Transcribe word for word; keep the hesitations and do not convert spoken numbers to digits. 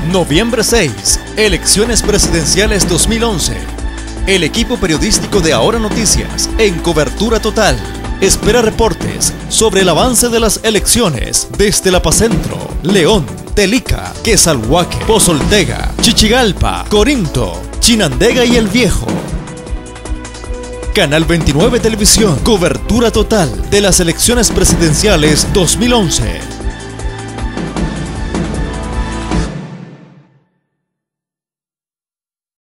Noviembre seis, elecciones presidenciales dos mil once. El equipo periodístico de Ahora Noticias, en cobertura total, espera reportes sobre el avance de las elecciones desde Lapacentro, León, Telica, Quesalhuaque, Pozoltega, Chichigalpa, Corinto, Chinandega y El Viejo. Canal veintinueve Televisión, cobertura total de las elecciones presidenciales dos mil once.